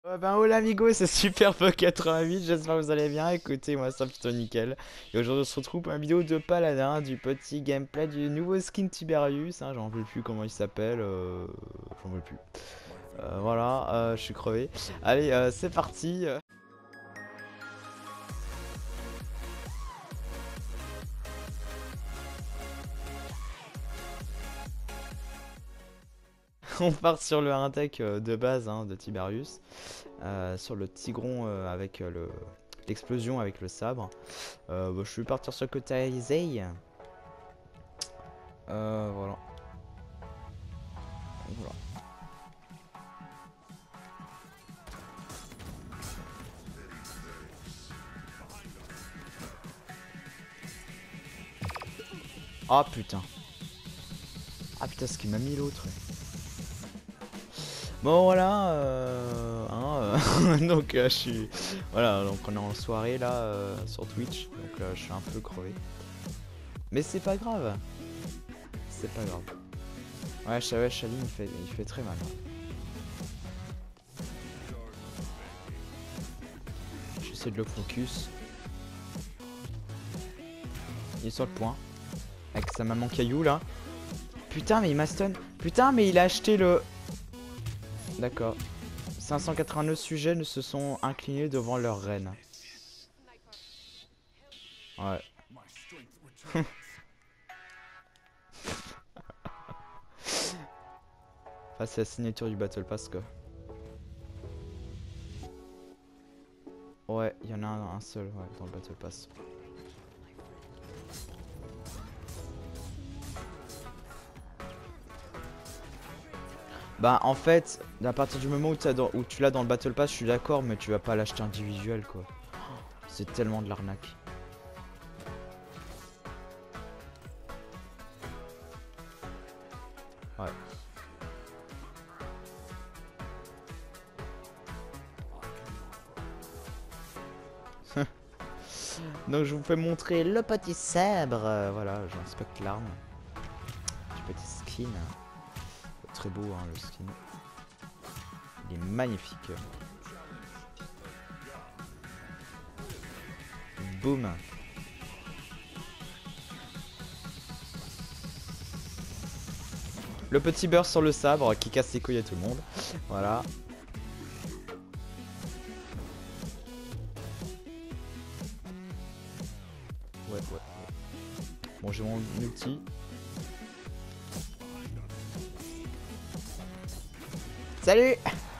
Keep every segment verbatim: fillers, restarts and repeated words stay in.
Ouais ben hola amigo, c'est Superpok quatre-vingt-huit, j'espère que vous allez bien, écoutez moi ça plutôt nickel. Et aujourd'hui on se retrouve pour une vidéo de Paladin, du petit gameplay du nouveau skin Tiberius, hein, j'en veux plus comment il s'appelle, euh... j'en veux plus. Euh, voilà, euh, je suis crevé. Allez, euh, c'est parti. On part sur le intech de base hein, de Tiberius, euh, sur le Tigron euh, avec euh, le l'explosion avec le sabre. Euh, bah, je vais partir sur le côté Isaiah. Euh, voilà. Voilà. Ah putain. Ah putain, ce qui m'a mis l'autre. Bon voilà, euh, hein, euh, donc euh, je suis, voilà, donc on est en soirée là euh, sur Twitch, donc euh, je suis un peu crevé. Mais c'est pas grave, c'est pas grave. Ouais, ouais, Shali il fait, il fait très mal. J'essaie de le focus. Il est sur le point, avec sa maman caillou là. Putain mais il m'a stun. Putain mais il a acheté le... D'accord. cinq cent quatre-vingt-neuf sujets ne se sont inclinés devant leur reine. Ouais. Enfin, c'est la signature du Battle Pass quoi. Ouais, il y en a un, un seul ouais, dans le Battle Pass. Bah en fait, à partir du moment où, dans, où tu l'as dans le Battle Pass, je suis d'accord, mais tu vas pas l'acheter individuel quoi. C'est tellement de l'arnaque. Ouais. Donc je vous fais montrer le petit sabre. Euh, voilà, j'inspecte l'arme. Du petit skin. Très beau hein, le skin. Il est magnifique. Boum. Le petit beurre sur le sabre qui casse les couilles à tout le monde. Voilà. Ouais, ouais, ouais. Bon, j'ai mon multi. Salut!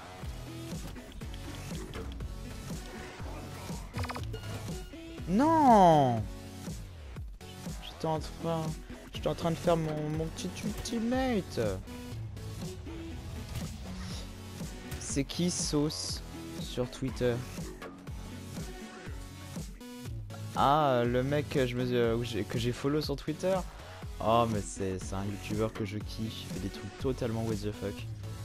Non! J'étais en train... J'étais en train de faire mon, mon petit ultimate. C'est qui Sauce sur Twitter? Ah, le mec que je me, euh, que j'ai follow sur Twitter. Oh, mais c'est un YouTuber que je kiffe. Il fait des trucs totalement what the fuck.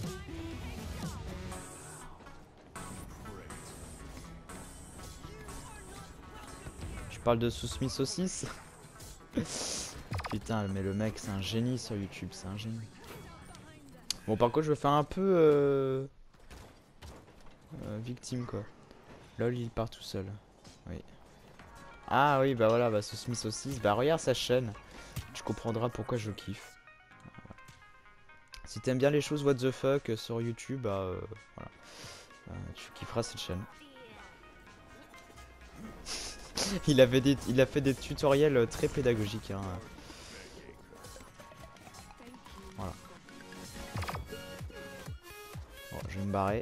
Je parle de Sousmi Saucisse. Putain, mais le mec, c'est un génie sur YouTube. C'est un génie. Bon, par contre, je vais faire un peu euh... Euh, victime quoi. Lol, il part tout seul. Oui. Ah oui, bah voilà, bah ce Smith aussi. Bah regarde sa chaîne. Tu comprendras pourquoi je kiffe. Voilà. Si t'aimes bien les choses what the fuck euh, sur YouTube, bah euh, voilà. Euh, tu kifferas cette chaîne. il, avait des, il a fait des tutoriels euh, très pédagogiques. Hein. Voilà. Bon, je vais me barrer.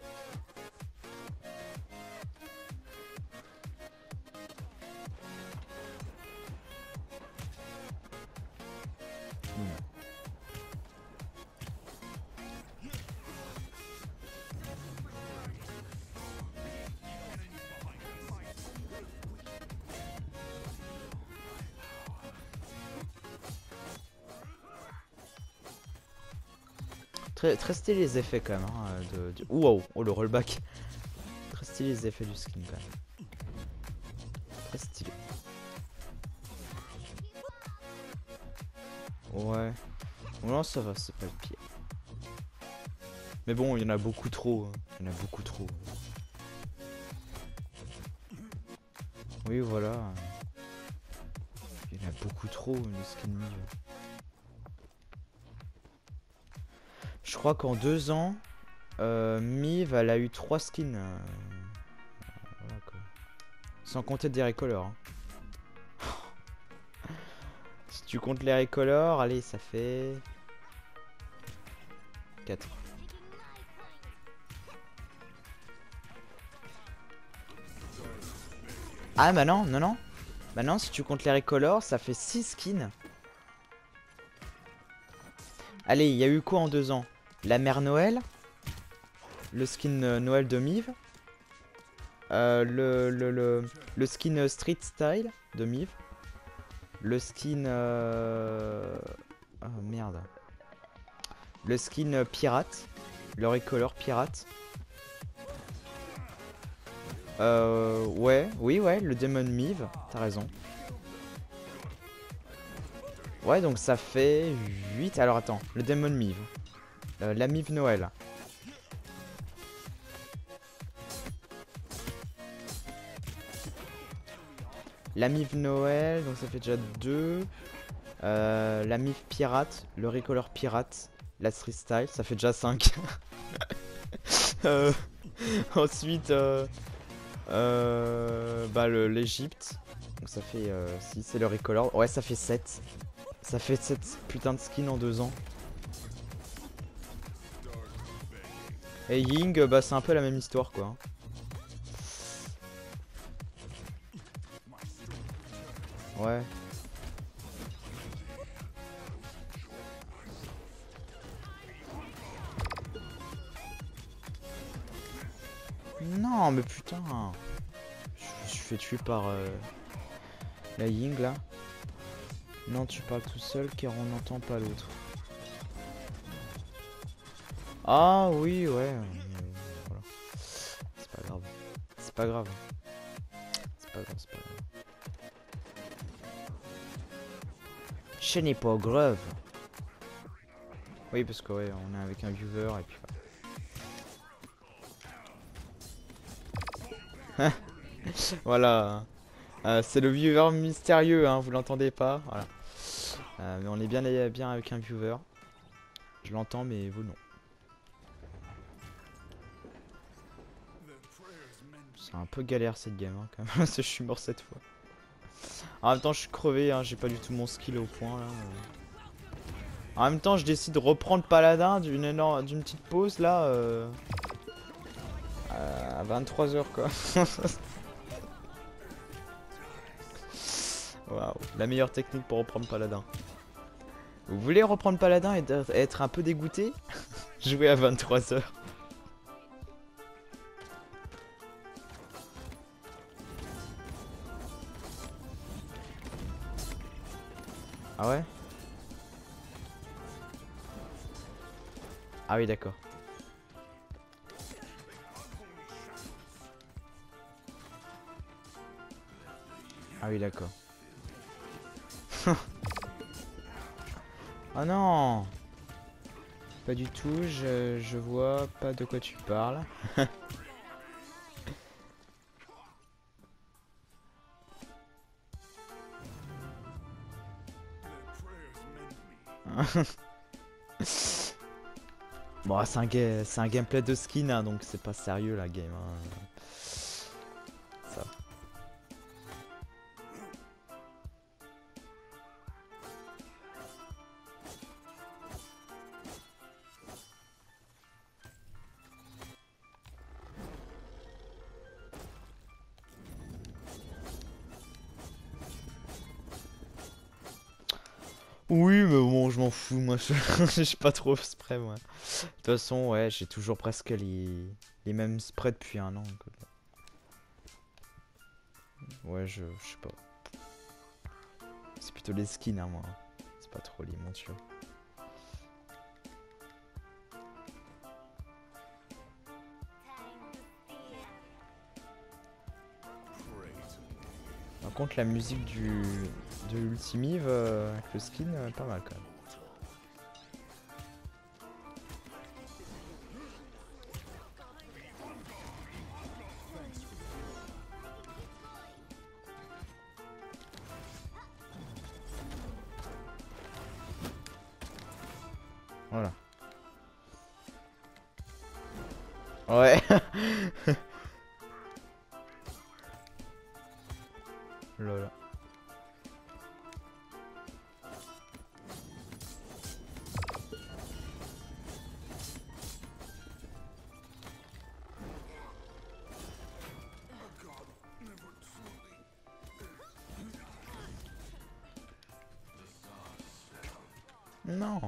Très, très stylé les effets quand même. Hein, de, de... Wow, oh le rollback. Très stylé les effets du skin quand même. Très stylé. Ouais. Non, ça va, c'est pas le pire. Mais bon, il y en a beaucoup trop. Hein. Il y en a beaucoup trop. Oui, voilà. Il y en a beaucoup trop, le skin Mive. Je crois qu'en deux ans, euh, Mive, elle a eu trois skins. euh, Voilà, quoi. Sans compter des recolors. Hein. Si tu comptes les recolors, allez, ça fait quatre. Ah bah non, non, non. Bah non, si tu comptes les recolors, ça fait six skins. Allez, il y a eu quoi en deux ans? La mère Noël, le skin euh, Noël de Mive, euh, le, le, le, le skin euh, Street Style de Mive, le skin... Euh... Oh merde. Le skin euh, Pirate, le recolor Pirate. Euh... Ouais, oui, ouais, le Demon Mive, t'as raison. Ouais, donc ça fait huit. Alors attends, le Demon Mive. Euh, la Mive Noël. La Mive Noël, donc ça fait déjà deux. Euh, la Mive Pirate, le Recolor Pirate, la Street Style, ça fait déjà cinq. euh, ensuite, euh, euh, bah l'Egypte, donc ça fait euh, six, et le Recolor, ouais ça fait sept. Ça fait sept putains de skins en deux ans. Et Ying, bah c'est un peu la même histoire quoi. Ouais. Non mais putain. Je me suis fait tuer par euh, la Ying là. Non tu parles tout seul car on n'entend pas l'autre. Ah oui ouais. euh, voilà. C'est pas grave. C'est pas grave. C'est pas grave, c'est pas grave. Ce n'est pas grave. Oui parce que ouais on est avec un viewer et puis voilà. Voilà. Euh, c'est le viewer mystérieux, hein, vous l'entendez pas. Voilà. Euh, mais on est bien, bien avec un viewer. Je l'entends, mais vous non. C'est un peu galère cette game, hein, quand même. Parce que je suis mort cette fois. En même temps, je suis crevé, hein, j'ai pas du tout mon skill au point là. En même temps, je décide de reprendre Paladin d'une énorme, d'une petite pause là. Euh, à vingt-trois heures quoi. Waouh, la meilleure technique pour reprendre Paladin. Vous voulez reprendre Paladin et être un peu dégoûté? Jouer à vingt-trois heures. Ah ouais? Ah oui d'accord. Ah oui d'accord. Oh non! Pas du tout, je, je vois pas de quoi tu parles. Bon, c'est un, ga un gameplay de skin, hein, donc c'est pas sérieux la game. Hein. Ça. Oui, mais bon, je m'en fous, moi, je suis pas trop spray, moi. De toute façon, ouais, j'ai toujours presque les, les mêmes sprays depuis un an. Donc... Ouais, je, je sais pas. C'est plutôt les skins, hein, moi. C'est pas trop les montures. Par contre, la musique du de l'Ultimive euh, avec le skin, euh, pas mal quand même. Ouais. Lol. Non.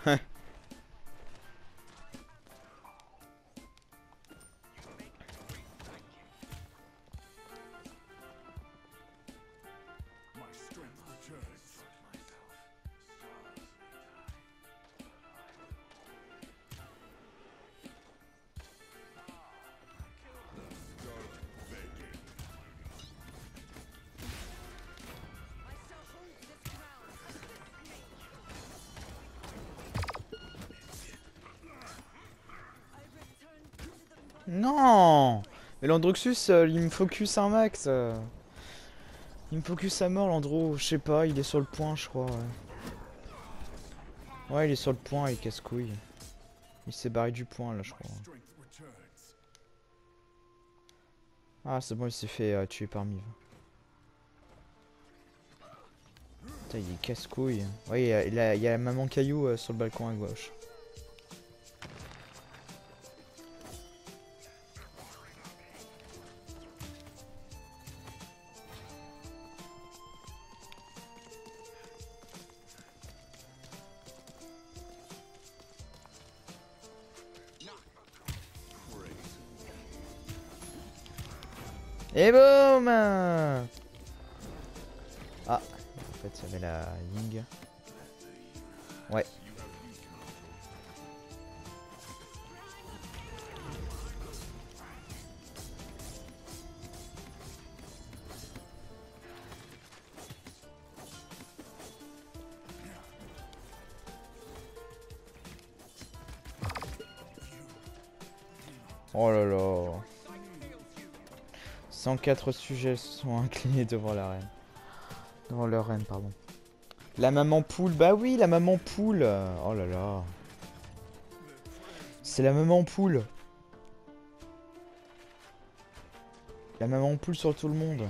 Non. Mais l'Androxus, euh, il me focus un max. euh. Il me focus à mort, l'Andro. Je sais pas, il est sur le point, je crois. Ouais, ouais il est sur le point, il casse-couille. Il s'est barré du point, là, je crois. Ah, c'est bon, il s'est fait euh, tuer par Miv. Putain, il est casse-couille. Ouais, il y a, il y a- il y a la maman caillou euh, sur le balcon à gauche. Et boum. Ah, en fait, il y avait la Ying. Ouais. Oh là là. cent quatre sujets sont inclinés devant la reine. Devant leur reine, pardon. La maman poule, bah oui, la maman poule. Oh là là. C'est la maman poule. La maman poule sur tout le monde.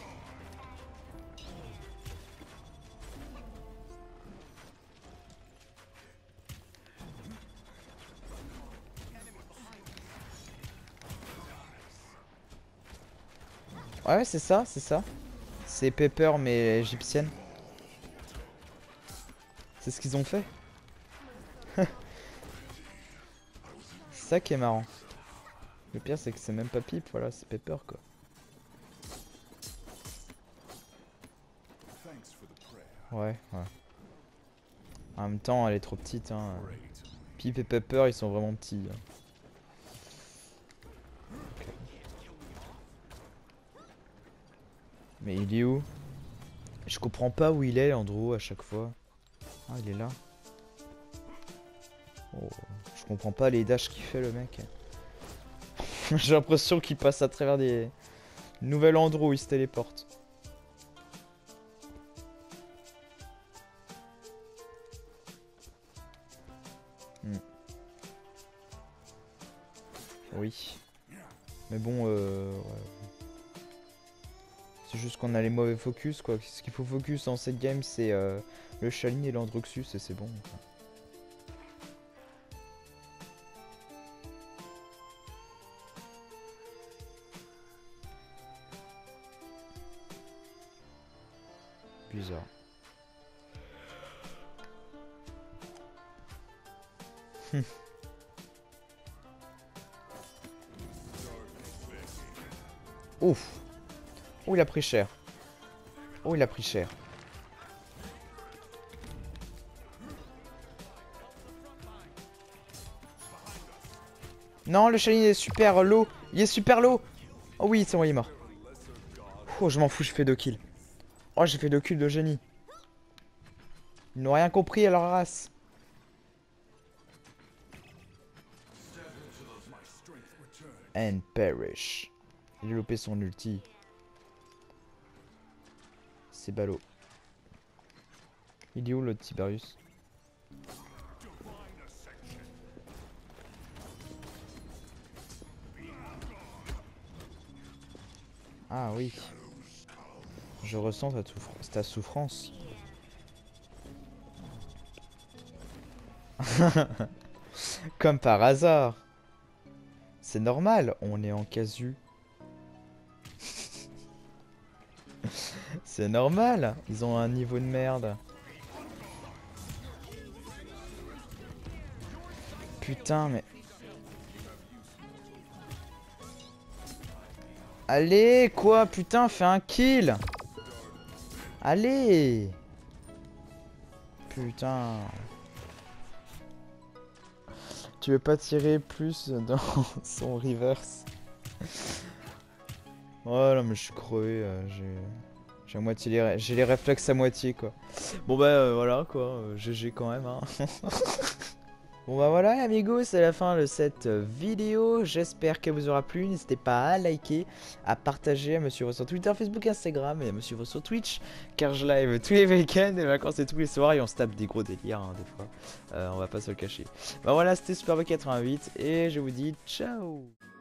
Ouais, c'est ça, c'est ça. C'est Pepper, mais égyptienne. C'est ce qu'ils ont fait. C'est ça qui est marrant. Le pire, c'est que c'est même pas Pipe, voilà, c'est Pepper, quoi. Ouais, ouais. En même temps, elle est trop petite, hein. Pipe et Pepper, ils sont vraiment petits. Hein. Okay. Mais il est où? Je comprends pas où il est, Andrew, à chaque fois. Ah, il est là. Oh, je comprends pas les dashs qu'il fait, le mec. J'ai l'impression qu'il passe à travers des nouvelles endroits où il se téléporte. Hmm. Oui. Mais bon, euh, ouais. C'est juste qu'on a les mauvais focus, quoi. Ce qu'il faut focus en cette game, c'est euh, le Shalin et l'Androxus, et c'est bon. Quoi. Bizarre. Ouf. Oh, il a pris cher. Oh, il a pris cher. Non, le Shalin est super low. Il est super low. Oh oui, c'est bon, il est mort. Oh, je m'en fous, je fais deux kills. Oh, j'ai fait deux kills de génie. Ils n'ont rien compris à leur race. And perish. Il a loupé son ulti. C'est ballot. Il est où l'autre Tiberius? Ah oui. Je ressens ta, souffr- ta souffrance. Comme par hasard. C'est normal, on est en casu. C'est normal, ils ont un niveau de merde. Putain, mais... Allez, quoi? Putain, fais un kill. Allez. Putain. Tu veux pas tirer plus dans son reverse? Oh non, mais je suis crevé. euh, J'ai j'ai à moitié les, ré- j'ai les réflexes à moitié, quoi. Bon bah euh, voilà, quoi. euh, G G quand même, hein. Bon bah voilà amigos, c'est la fin de cette vidéo, j'espère qu'elle vous aura plu, n'hésitez pas à liker, à partager, à me suivre sur Twitter, Facebook, Instagram et à me suivre sur Twitch, car je live tous les week-ends, les vacances et tous les soirs et on se tape des gros délires hein, des fois, euh, on va pas se le cacher. Bah voilà, c'était Superboy quatre-vingt-huit et je vous dis ciao.